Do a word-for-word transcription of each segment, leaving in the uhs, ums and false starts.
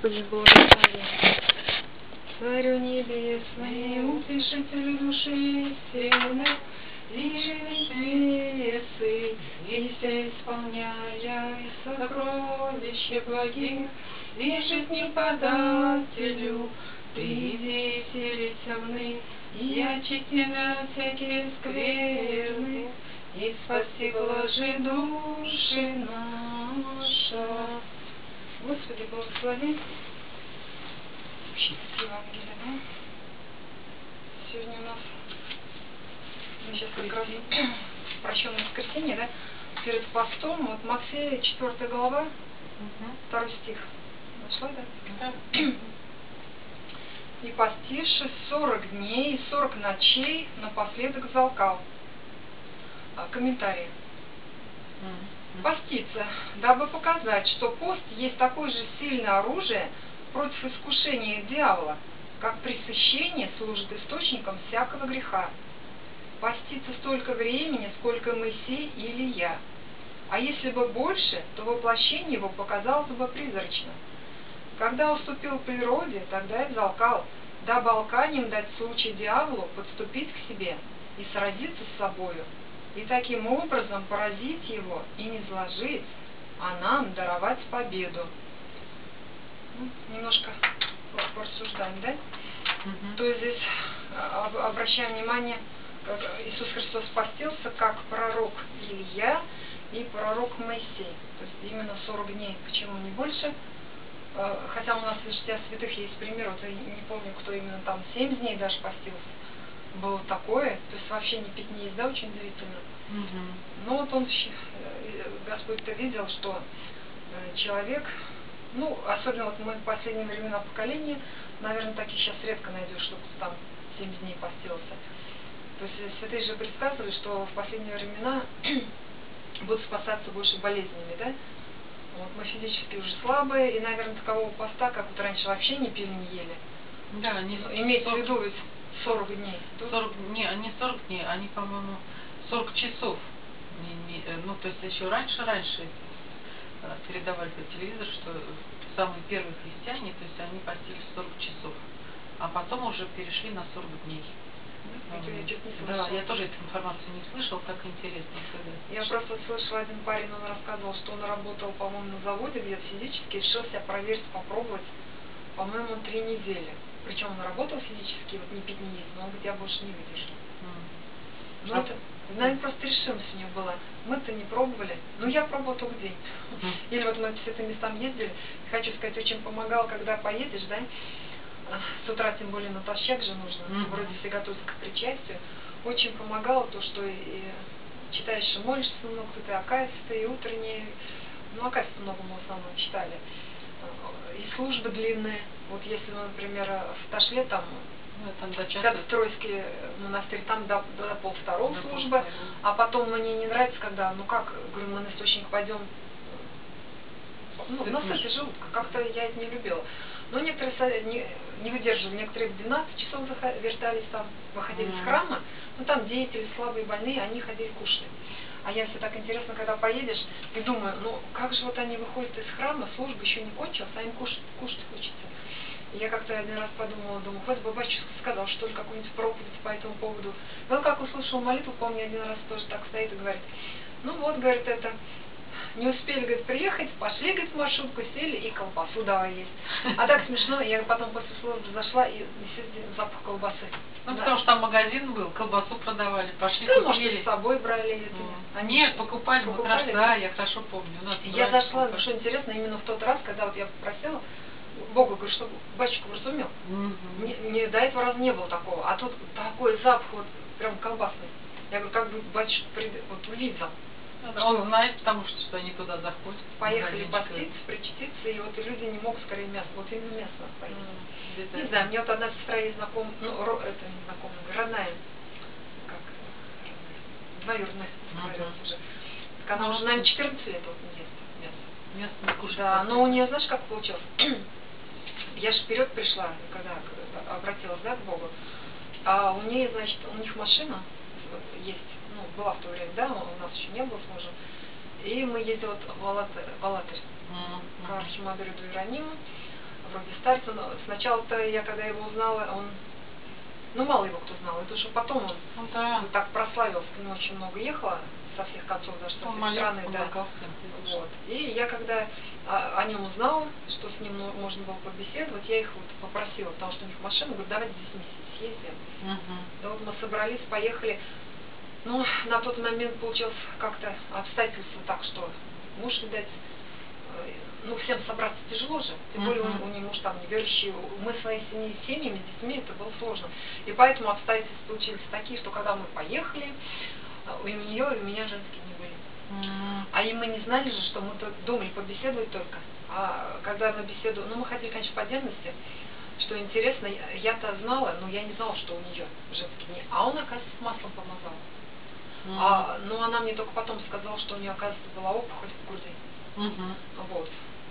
Господи, благослови. Царю небесный, утешитель души сильных, движимый небесы, вися исполняя сокровища благих, вешать не подателю, приди веселися мны, и очисти тебя всякие скверны, и спаси блажи души наша. Господи, благослови. Евангелие, да? Сегодня у нас, мы сейчас как раз прощенное воскресенье, да? Перед постом, вот Матфея, четвёртая глава, угу. второй стих. Нашла, да? Да. И постившись сорок дней и сорок ночей, напоследок взалкал. А, комментарий. Mm-hmm. Поститься, дабы показать, что пост есть такое же сильное оружие против искушения дьявола, как пресыщение служит источником всякого греха. Поститься столько времени, сколько Моисей или я. А если бы больше, то воплощение его показалось бы призрачно. Когда уступил природе, тогда и взалкал, дабы алканием дать случай дьяволу подступить к себе и сразиться с собою, и таким образом поразить его и не зложить, а нам даровать победу. Ну, немножко порассуждаем, да? Угу. То есть здесь обращаем внимание, как Иисус Христос постился как пророк Илья и пророк Моисей. То есть именно сорок дней, почему не больше? Хотя у нас в Жития святых есть пример, вот я не помню, кто именно там семь дней даже постился. Было такое, то есть вообще не пить не есть, да, очень удивительно. Угу. Но вот он, Господь-то видел, что человек, ну, особенно вот мы в последние времена поколения, наверное, таких сейчас редко найдешь, чтобы там семь дней постился. То есть святые же предсказывали, что в последние времена будут спасаться больше болезнями, да? Вот мы физически уже слабые, и, наверное, такового поста, как вот раньше вообще не пили, не ели. Да, они имеется в виду ведь сорок дней. сорок, не, они сорок дней, они, по-моему, сорок часов. Не, не, ну, то есть еще раньше-раньше передавали по телевизору, что самые первые христиане, то есть они постились сорок часов, а потом уже перешли на сорок дней. Да, я тоже эту информацию не слышал, так интересно. Я просто слышала, один парень, он рассказывал, что он работал, по-моему, на заводе, где физически решил себя проверить, попробовать, по-моему, три недели. Причем он работал физически, вот не пить, не есть, но он говорит, я больше не выдержу. Mm. Ну, а это, наверное, просто решимость у него была. Мы-то не пробовали, но я пробовала только день. Mm. Или вот мы по этим местам ездили, хочу сказать, очень помогал, когда поедешь, да, с утра тем более натощак же нужно, mm-hmm. вроде все готовятся к причастию, очень помогало то, что и, и читаешь, и молишься много, тут и акафисты, и утренние, ну акафисты много мы в основном читали, и службы длинные, вот если, ну, например, в Ташле там, ну, там до часа, как в Тройский монастырь, там до, до полвторого службы, а потом мне не нравится, когда, ну как, говорю, мы на источник пойдем, ну, насыпи желудка, как-то я это не любила. Но некоторые не, не выдерживали, некоторые в двенадцать часов вертались там, выходили mm-hmm. из храма, ну там деятели слабые, больные, они ходили кушали. А я все так интересно, когда поедешь, и думаю, ну как же вот они выходят из храма, служба еще не кончилась, а им кушать, кушать хочется. И я как-то один раз подумала, думаю, хоть бы батюшка сказал, что ли, какую-нибудь проповедь по этому поводу. И он как услышал молитву, помню, один раз тоже так стоит и говорит, ну вот, говорит, это... Не успели, говорит, приехать, пошли, говорит, в маршрутку, сели и колбасу давай есть. А так смешно, я потом после службы зашла и везде запах колбасы. Ну, да. Потому что там магазин был, колбасу продавали, пошли, да, купили. Может, с собой брали. А нет, покупали, покупали мы, да, я хорошо помню. У нас я зашла, ну, что интересно, именно в тот раз, когда вот я попросила Богу, говорю, чтобы батюшка вразумел. Mm-hmm. мне, мне до этого раза не было такого, а тут такой запах, вот прям колбасный. Я говорю, как бы батюшка вот увидел. Он знает, потому что, что они туда заходят. Поехали поститься, причаститься, и вот и люди не могут скорее мясо. Вот именно мясо надо поесть. Mm, не знаю, мне вот одна сестра есть знакомая, ну, это не знакомая, родная, как, двоюродная сестра mm-hmm. уже. Так она mm-hmm. уже, наверное, четырнадцать лет вот не ест мясо. Мясо не кушает. Да, но у нее, знаешь, как получилось? Я же вперед пришла, когда обратилась, да, к Богу. А у нее, значит, у них машина есть. Ну, была в то время, да, у нас еще не было с мужем. И мы ездили вот в Алатырь, в Алатырь mm-hmm. к архимандриту Иерониму. вроде старится, но сначала-то я, когда его узнала, он, ну, мало его кто знал, это уже потом он Ну, да. вот так прославился, к нему очень много ехало со всех концов, даже со всех страны, да. Вот. И я когда о, о нем узнала, что с ним можно было побеседовать, я их вот попросила, потому что у них машина, говорю, давайте здесь вместе съездим. Угу. Да вот мы собрались, поехали. Ну, на тот момент получилось как-то обстоятельства так, что муж, видать, э, ну, всем собраться тяжело же, тем более Uh-huh. у, у него муж там неверующий, мы своей семьей, семьями, с детьми, это было сложно. И поэтому обстоятельства получились такие, что когда мы поехали, у нее и у меня женские не были. Uh-huh. А и мы не знали же, что мы тут думали побеседовать только. А когда на беседу, ну, мы хотели, конечно, по отдельности, что интересно, я-то знала, но я не знала, что у нее женские дни. А он, оказывается, маслом помазал. Uh-huh. А, ну, она мне только потом сказала, что у нее, оказывается, была опухоль в груди. Uh-huh. Вот.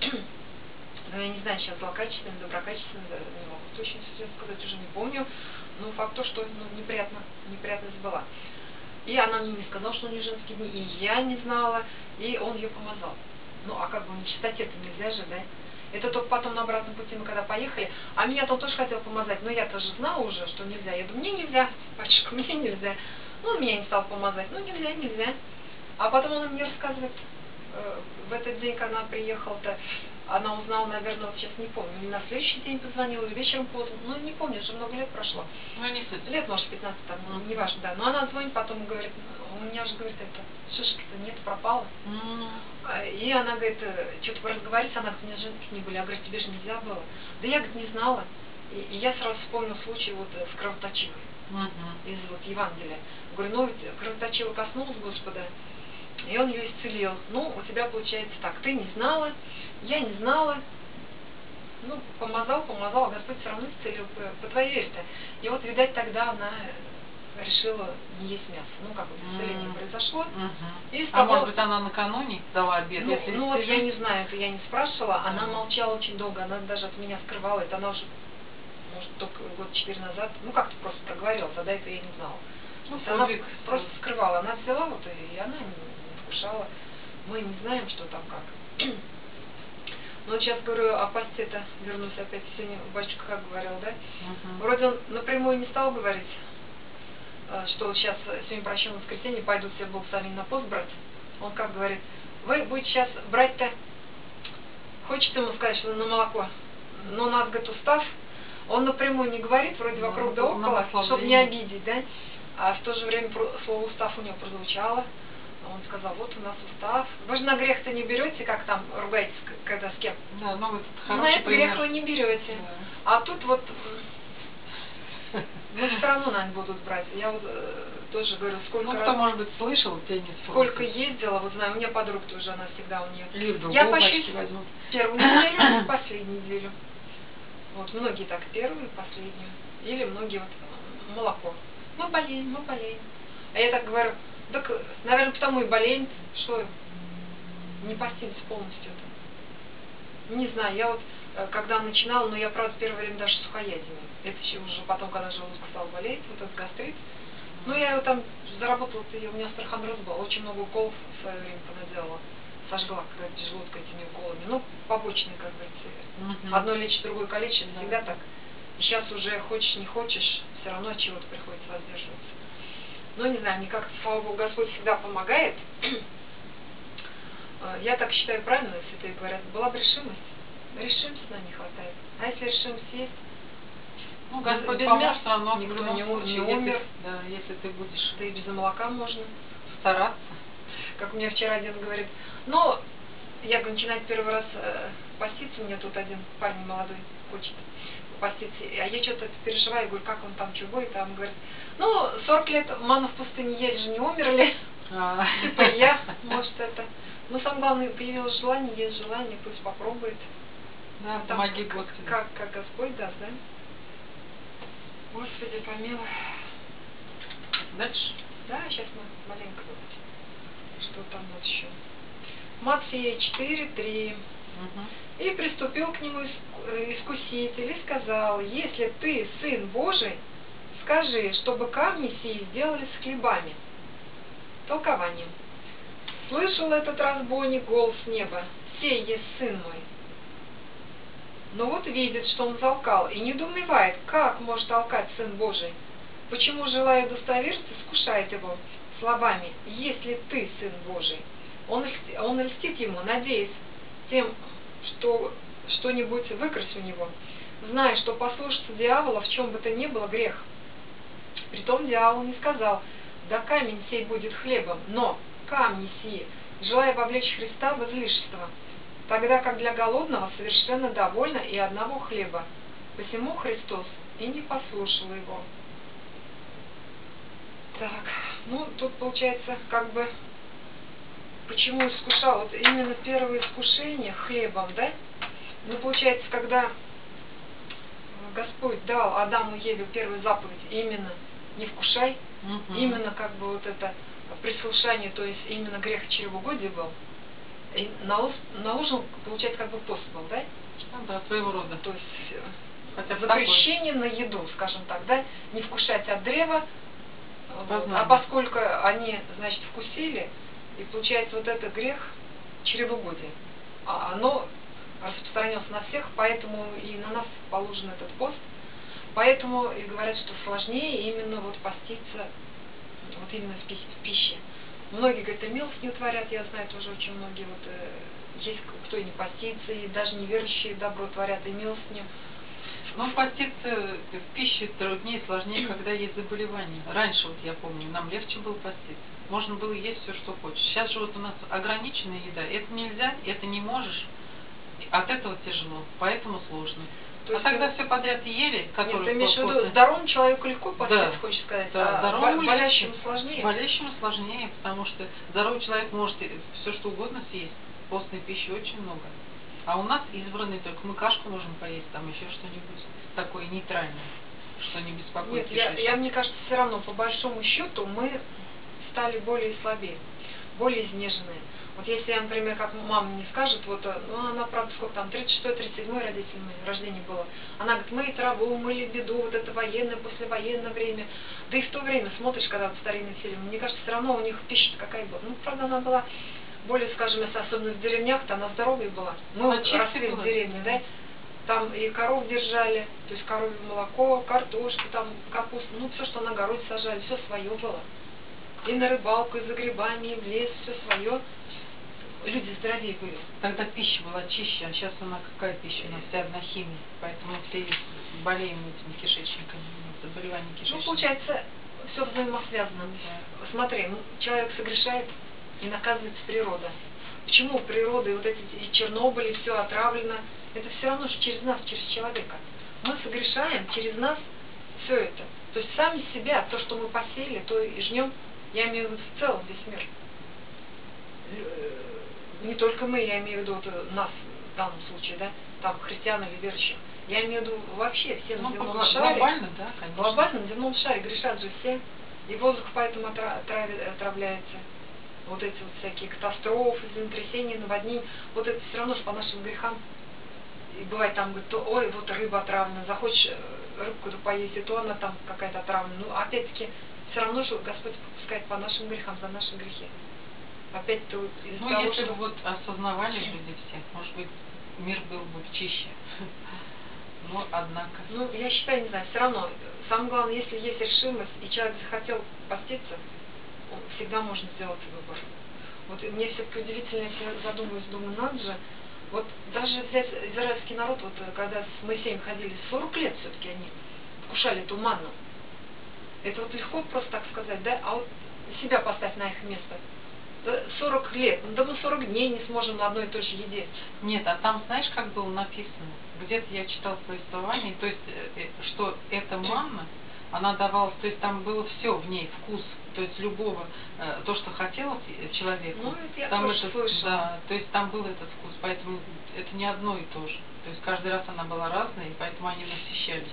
Ну, я не знаю, сейчас злокачественная, доброкачественная, не могу точно сейчас сказать, уже не помню. Но факт то, что ну, неприятно, неприятность была. И она мне не сказала, что у нее женские дни, и я не знала, и он ее помазал. Ну, а как бы на чистоте-то нельзя же, да? Это только потом на обратном пути мы когда поехали, а меня-то он тоже хотел помазать, но я-то же знала уже, что нельзя. Я думаю, мне нельзя, батюшка, мне нельзя. Ну, он меня не стал помазать, ну, нельзя, нельзя. А потом он мне рассказывает, э, в этот день, когда она приехала-то, она узнала, наверное, вот сейчас не помню, не на следующий день позвонила, или вечером поздно, ну, не помню, уже много лет прошло. Ну, не суть. Лет, может, пятнадцать, там, mm-hmm. не важно, да. Но она звонит, потом говорит, у меня же, говорит, это, шишки-то нет, пропала. Mm-hmm. И она, говорит, что-то разговаривать, она говорит, у меня женских не были. Я говорю, тебе же нельзя было. Да я, говорит, не знала. И, и я сразу вспомнил случай вот с кровоточивой. Mm-hmm. Из вот Евангелия. Говорю, ну, ведь кровоточива коснулась Господа, и он ее исцелил. Ну, у тебя получается так, ты не знала, я не знала. Ну, помазал, помазал, а Господь все равно исцелил по, по твоей вере-то. И вот, видать, тогда она решила не есть мясо. Ну, как бы исцеление mm-hmm. произошло. Mm-hmm. И стала... А может быть, она накануне дала обед? Ну, если ну вот я не знаю, это я не спрашивала. Mm-hmm. Она молчала очень долго, она даже от меня скрывала это. Она уже, может, только год четыре назад, ну, как-то просто проговорила, тогда это я не знала. Ну, она век. Просто скрывала. Она взяла вот, и она не, не вкушала. Мы не знаем, что там как. Ну, сейчас говорю о посте-то, вернусь опять, сегодня батюшка как говорил, да? Uh-huh. Вроде он напрямую не стал говорить, что сейчас сегодня прощенное воскресенье, пойдут все благословения на пост брать. Он как говорит, вы будете сейчас брать-то, хочет ему сказать, что на молоко, но у нас, говорит, устав, он напрямую не говорит, вроде вокруг да около, чтобы не обидеть, да? А в то же время слово устав у него прозвучало. Он сказал, вот у нас устав. Вы же на грех-то не берете, как там ругаетесь, когда с кем? Да, ну вот на этот грех вы не берете. Да. А тут вот, ну все равно, наверное, будут брать. Я вот э, тоже говорю, сколько ну, раз... кто, может быть, слышал, те не Сколько ездила, вот знаю, у меня подруга тоже, она всегда у нее... Или я пощусь первую неделю и последнюю неделю. Вот, многие так, первую и последнюю. Или многие вот молоко. Мы болеем, мы болеем. А я так говорю, так, наверное, потому и болеем, что не постились полностью-то. Не знаю, я вот, когда начинала, но я, правда, первое время даже сухоядение. Это еще уже потом, когда желудок стал болеть, вот этот гастрит. Ну, я его там заработала, и у меня астрахандроз был, очень много уколов в свое время понаделала. Сожгла, когда желудка этими уколами. Ну, побочные, как говорится. Uh-huh. Одно лечит, другое калечит, uh-huh. всегда так. И сейчас уже хочешь, не хочешь, все равно от чего-то приходится воздерживаться. Ну, не знаю, мне как-то, слава Богу, Господь всегда помогает. Я так считаю правильно, святые говорят, была бы решимость. Решимости нам не хватает. А если решимость есть, ну, Господь без поможет, мяса но никто не, случае, не умер. Если, да, если ты будешь... Да и без молока можно стараться. Как у меня вчера один говорит, ну, я говорю, начинать первый раз э, поститься, у меня тут один парень молодой хочет поститься, а я что-то переживаю, говорю, как он там, что будет, а он говорит, ну, сорок лет ману в пустыне ели же, не умерли, а. типа я, может это, но самое главное, появилось желание, есть желание, пусть попробует. Да, там, помоги Господи. Как, как Господь даст, да? Господи, помилуй. Дальше? Да, сейчас мы маленько вот, что там вот еще. Матфея четыре три. Угу. И приступил к нему искуситель и сказал, если ты сын Божий, скажи, чтобы камни сии сделались хлебами. Толкование. Слышал этот разбойник голос неба, сей есть сын мой. Но вот видит, что он залкал, и недоумевает, как может толкать Сын Божий. Почему, желая удостовериться, искушает его словами: «Если ты Сын Божий». Он, он льстит ему, надеясь тем, что что-нибудь выкрасть у него, зная, что послушаться дьявола в чем бы то ни было грех. Притом дьявол не сказал: «Да камень сей будет хлебом», но камни сии, желая вовлечь Христа в излишество, тогда как для голодного совершенно довольно и одного хлеба. Посему Христос и не послушал его. Так, ну тут получается, как бы, почему искушал? Вот именно первое искушение хлебом, да? Ну, получается, когда Господь дал Адаму и Еве первую заповедь, именно не вкушай, угу. именно как бы вот это прислушание, то есть именно грех чревоугодия был, и наложен, получается, как бы пост был, да? Ну да, своего рода. То есть хотя бы запрещение на еду, скажем так, да? Не вкушать от древа, познание. А поскольку они, значит, вкусили, и получается вот это грех чревоугодия, а оно распространилось на всех, поэтому и на нас положен этот пост. Поэтому и говорят, что сложнее именно вот поститься вот именно в пище. Многие, говорят, и милостыню творят, я знаю тоже очень многие, вот э, есть кто и не постится, и даже неверующие добро творят, и милостыню. Ну, поститься в пище труднее, сложнее, когда есть заболевания. Раньше, вот я помню, нам легче было поститься. Можно было есть все, что хочешь. Сейчас же вот у нас ограниченная еда. Это нельзя, это не можешь. От этого тяжело, поэтому сложно. То а тогда ты... все подряд ели, которые... Нет, ты имеешь в виду, здоровому человеку легко поститься, да. хочешь сказать, да, а здоровому болящему сложнее? Болящему сложнее, потому что здоровый человек может все что угодно съесть. Постной пищи очень много. А у нас избранные только мы кашку можем поесть, там еще что-нибудь такое нейтральное, что не беспокоит. Нет, я, я, мне кажется, все равно, по большому счету, мы стали более слабее, более изнеженные. Вот если, например, как мама мне скажет, вот, ну, она, правда, сколько там, тридцать шестое тридцать седьмое родительное рождение было, она говорит, мы и траву, мыли беду, вот это военное, послевоенное время. Да и в то время смотришь, когда вот старинные фильмы, мне кажется, все равно у них пища какая была. Ну, правда, она была более, скажем, если особенно в деревнях-то она здоровая была. Мы вот росли в деревне, да, там и коров держали, то есть коровье молоко, картошку, там, капусту, ну, все, что на огороде сажали, все свое было. И на рыбалку, и за грибами, и в лес, все свое. Люди здоровее были. Тогда пища была чище, а сейчас она какая пища? У нас вся одна химия, поэтому все болеем этими кишечниками, заболеваниями кишечника. Ну, получается, все взаимосвязано. Да. Смотри, человек согрешает, и наказывается природа. Почему природа и вот эти и Чернобыль, и все отравлено? Это все равно, что через нас, через человека. Мы согрешаем, через нас все это. То есть сами себя, то, что мы посеяли, то и жнем, я имею в виду в целом весь мир. Не только мы, я имею в виду вот, нас в данном случае, да, там христиан или верующих. Я имею в виду вообще все на ну, земном шаре. Глобально, да, конечно. Глобально на земном шаре грешат же все. И воздух поэтому отравляется. Вот эти вот всякие катастрофы, землетрясения, наводнения, вот это все равно же по нашим грехам. И бывает там, говорит, то, ой, вот рыба отравлена, захочешь рыбку-то поесть, и то она там какая-то отравлена. Ну, опять-таки, все равно же Господь попускает по нашим грехам, за наши грехи. Опять-то вот из-за ну, того, если что... бы вот осознавали люди все, может быть, мир был бы чище. Но, однако... Ну, я считаю, не знаю, все равно, самое главное, если есть решимость, и человек захотел поститься, всегда можно сделать выбор. Вот мне все-таки удивительно, если я задумываюсь, думаю, надо же, вот даже взять израильский народ, вот когда с Моисеем ходили, сорок лет все-таки они вкушали эту манну. Это вот легко просто так сказать, да? А вот себя поставь на их место. сорок лет, ну да мы сорок дней не сможем на одной и той же еде. Нет, а там знаешь, как было написано? Где-то я читала в повествовании, то есть, что эта манна, она давалась, то есть там было все в ней, вкус, то есть любого, э, то, что хотел человек. Ну, это я там тоже этот, слышала. Да, то есть там был этот вкус, поэтому это не одно и то же. То есть каждый раз она была разная, и поэтому они насыщались.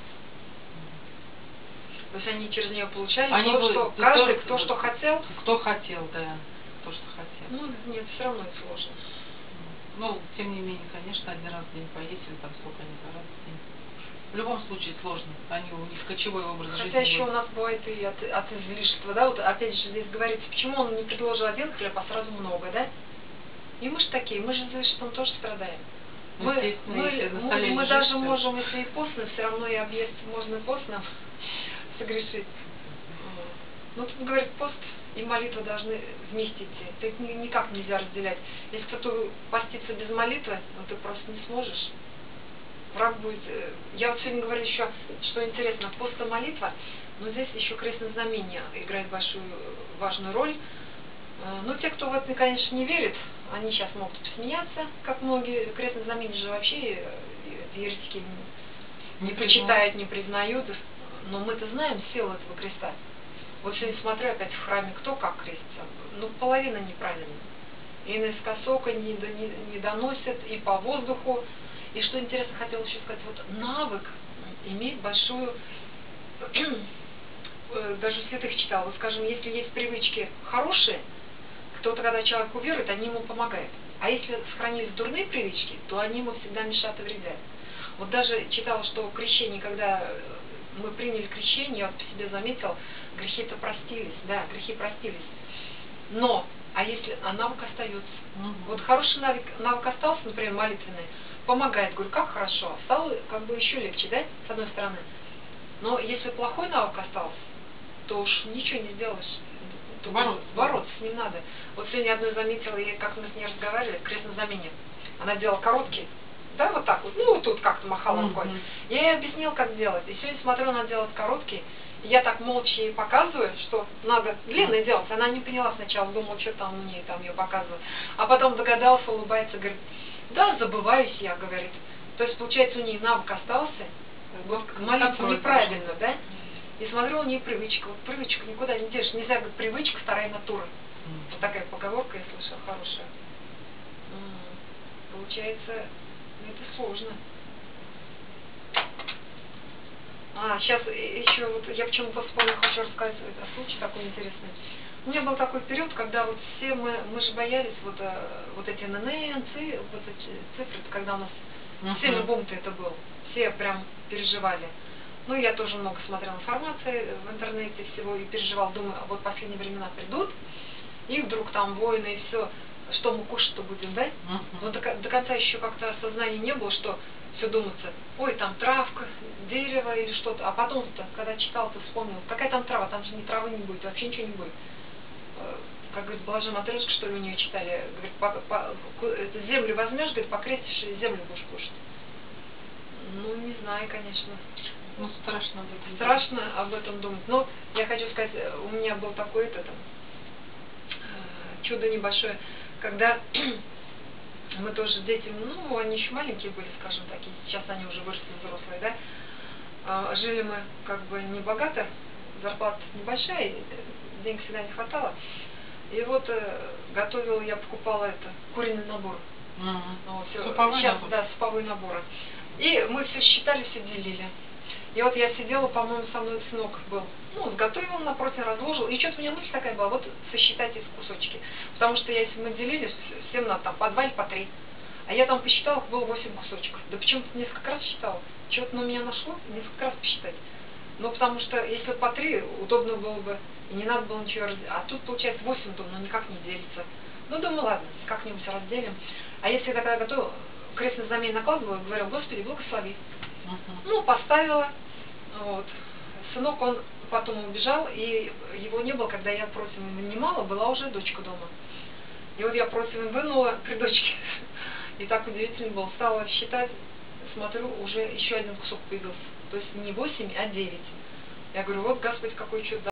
То есть они через нее получали они то, были, что то, каждый, то, кто что хотел? Кто хотел, да, то, что хотел. Ну, нет, все равно это сложно. Ну, тем не менее, конечно, один раз в день поесть, или там сколько они за раз в день. В любом случае сложно, они у них кочевой образ Хотя жизни. Хотя еще будет. у нас бывает и от, от излишества, да, вот опять же здесь говорится, почему он не предложил один хлеб, а сразу много, да? И мы же такие, мы же излишеством тоже страдаем. Ну, Мы, естественно, мы, если на мы, столе мы лежит, даже то- можем, если и постно, все равно и объезд можно постно согрешить. Ну, тут говорит, пост и молитва должны вместе идти. Это их ни- никак нельзя разделять. Если кто-то постится без молитвы, ну ты просто не сможешь. Враг будет... э, Я вот сегодня говорю еще, что интересно, пост и молитва, но здесь еще крестное знамение играет большую э, важную роль. Э, Ну, те, кто в это, конечно, не верит, они сейчас могут посмеяться, как многие. Крестное знамение же вообще э, еретики не, не почитают, не признают. Но мы-то знаем силу этого креста. Вот сегодня смотрю опять в храме, кто как крестится. Ну, половина неправильно. И наискосоко не, до- не, не доносят, и по воздуху. И что интересно, хотела еще сказать, вот навык имеет большую, э, даже святых читала, вот скажем, если есть привычки хорошие, кто-то, когда человек уверует, они ему помогают. А если сохранились дурные привычки, то они ему всегда мешают и вредят. Вот даже читала, что крещение, когда мы приняли крещение, я вот по себе заметила, грехи-то простились, да, грехи простились. Но, а если а навык остается? Мгм. Вот хороший навык, навык остался, например, молитвенный, помогает, говорю, как хорошо, стало как бы еще легче, да, с одной стороны. Но если плохой навык остался, то уж ничего не сделаешь. То Бороться. Бороться с ним надо. Вот сегодня одну заметила, и как мы с ней разговаривали, крестное знамение. Она делала короткие, да, вот так вот, ну, вот тут как-то махала Мгм. рукой. Я ей объяснила, как делать. И сегодня смотрю, она делает короткие. И я так молча ей показываю, что надо длинные делать. Она не поняла сначала, думала, что там мне там ее показывают. А потом догадался, улыбается, говорит, да, забываюсь я, говорит. То есть, получается, у нее навык остался. Вот молиться Контроль неправильно, должен. да? И смотрю, у нее привычка. Вот привычка никуда не держишь. Нельзя говорить, привычка, вторая натура. Мгм. Вот такая поговорка, я слышала, хорошая. М, Получается, ну, это сложно. А, сейчас еще вот я почему-то вспомнила, хочу рассказать это случай такой интересный. У меня был такой период, когда вот все мы, мы же боялись вот, э, вот эти эн эн эн, ци, вот эти цифры, когда у нас Мгм. сильный бум-то это был. Все прям переживали. Ну, я тоже много смотрела информации в интернете всего и переживала, думаю, а вот последние времена придут, и вдруг там войны и все, что мы кушать-то будем, да? Мгм. Но до, ко- до конца еще как-то осознания не было, что все думается, ой, там травка, дерево или что-то. А потом-то, когда читал, то вспомнил, какая там трава, там же ни травы не будет, вообще ничего не будет. Э, Как говорит, Блажен Матрешка, что ли, у нее читали, говорит, по, по, ку- эту землю возьмешь, говорит, покрестишь, и землю будешь кушать. Ну, не знаю, конечно. Ну, страшно об этом. Страшно об этом думать. Но я хочу сказать, у меня был такой это, там, э, чудо небольшое, когда мы тоже с детьми, ну, они еще маленькие были, скажем так, и сейчас они уже выросли взрослые, да, А, жили мы как бы не богато, зарплата небольшая, и денег всегда не хватало. И вот э, готовила, я покупала это, куриный набор. Мгм. Вот, всё, Суповой сейчас, набор. да, суповые наборы. И мы все считали, все делили. И вот я сидела, по-моему, со мной сынок был, ну, сготовил напротив, разложил, и что-то у меня мысль такая была, вот сосчитать эти кусочки. Потому что если мы делили, всем надо там по два или по три. А я там посчитала, их было восемь кусочков. Да почему-то несколько раз считала. Что-то на меня нашло, несколько раз посчитать. Ну, потому что если по три, удобно было бы, и не надо было ничего разделить. А тут, получается, восемь, думаю, ну, никак не делится. Ну, думаю, ладно, как-нибудь разделим. А если я тогда готова, крестное знамение накладывала, говорю, Господи, благослови. Мгм. Ну, поставила, вот. Сынок, он потом убежал, и его не было, когда я противень вынимала, была уже дочка дома. И вот я противень вынула при дочке, и так удивительно было, стала считать, смотрю, уже еще один кусок появился. То есть не восемь, а девять. Я говорю, вот Господь какой чудо.